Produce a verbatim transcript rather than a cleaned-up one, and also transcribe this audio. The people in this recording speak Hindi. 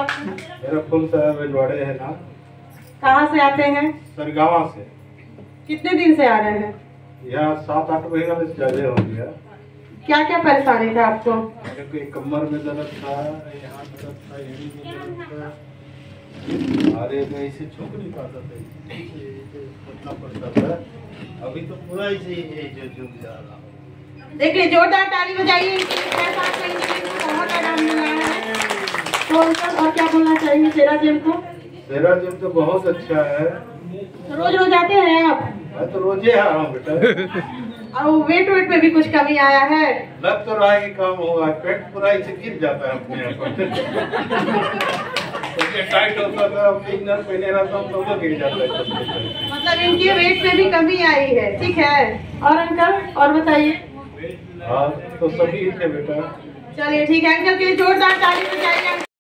आपका? मेरा फुल साहब भिलवाड़े है ना। कहाँ से आते हैं? सरगावा से। कितने दिन से आ रहे हैं? यहाँ सात आठ महीना में ज्यादा हो गया। क्या क्या परेशानी था आपको? मेरे को एक कमर में दर्द था, यहाँ दर्द था, एड़ी में दर्द था। अरे मैं इसे छूक नहीं पाता था, इतना पड़ता था। अभी तो पूरा इसे ही जो झुक जा रहा हूँ। देखिए जोरदार ताली बजाइए। बहुत आराम मिला है। तो और क्या बोलना चाहिए सेरा जिम को? सेरा जिम तो बहुत अच्छा है। रोज रोज आते हैं आप? मैं तो रोजे आ रहा हूँ बेटा। और वेट वेट में भी कुछ कमी आया है? लग तो रहा है कि कम होगा, पेट पूरा इसे गिर जाता है अपने आप। टाइट होता था, इनर पहने रहता हूँ तो वो गिर जाता है। मतलब इनके वेट में भी कमी आई है। ठीक है। और अंकल और बताइए। हाँ तो सभी थे बेटा। चलिए ठीक है, अंकल के लिए जोरदार ताली बजाइए।